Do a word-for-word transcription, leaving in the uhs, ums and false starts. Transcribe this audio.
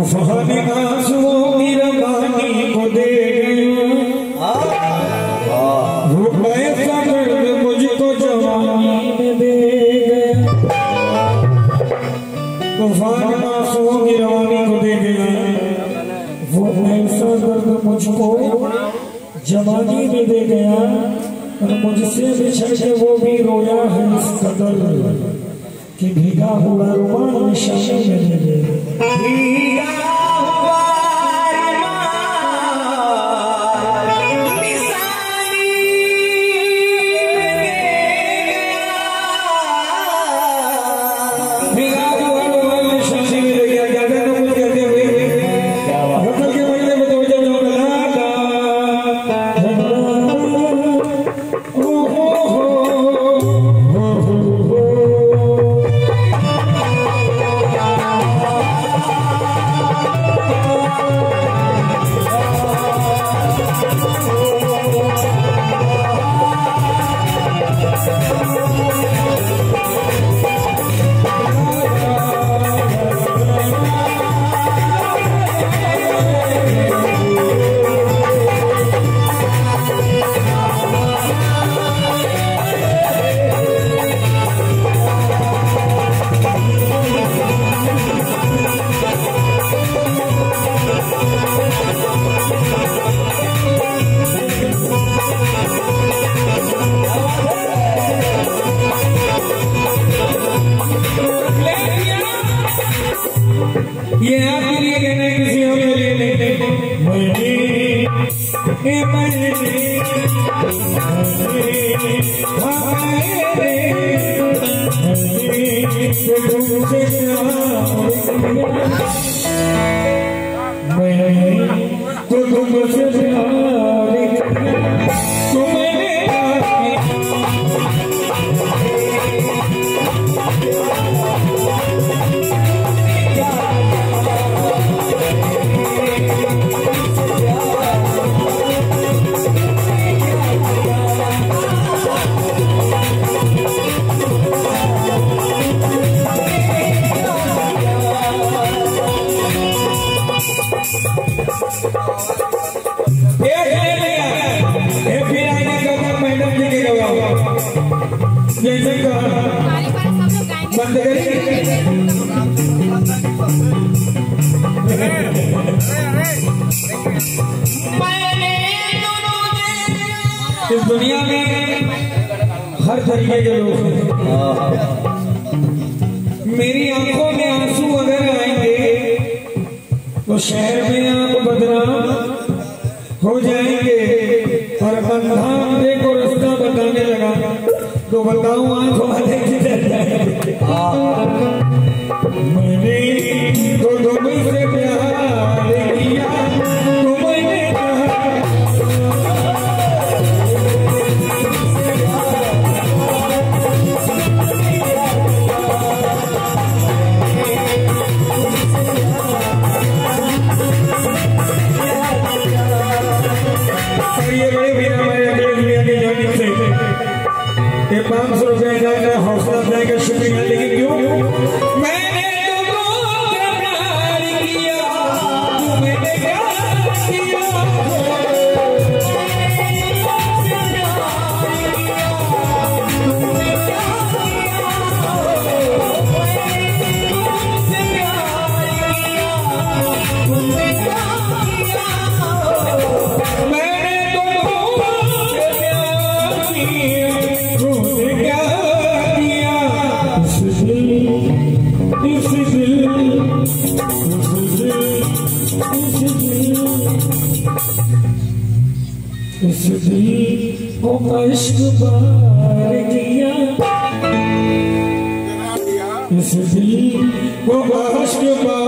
तूफान आंसुओं की रवानी को दे वो ऐसा दर्द मुझको जवानी में दे तूफान आंसुओं की रवानी को दे गया वो ऐसा दर्द मुझको जवानी में दे गया और मुझसे बिछड़ के वो भी रोया है इस कदर कि भीगा हुआ रुमाल निशाने में दे गया ये आपके लिए कहना है किसी और के लिए नहीं मैंने मैंने तो तुमसे प्यार तो मैंने जैसे बंद करें इस दुनिया में हर तरीके के लोग हैं मेरी आंखों में आंसू अगर आएंगे तो शहर में आप बदनाम हो जाएंगे और अंधा देखो रास्ता बताने लगा तो बताऊं आंखों वाले किधर जाएंगे मैंने तो तुमसे प्यार किया तो मैंने कहा और ये बड़े भैया हमारे अगले दुनिया की जाने से ये पाँच सौ रुपए जाएगा हौसला जाएगा शुक्रिया लेकिन क्यों मैंने तुमको प्यार किया मैंने क्या किया इस दिल को इश्क बार किया इस दिल को इश्क बार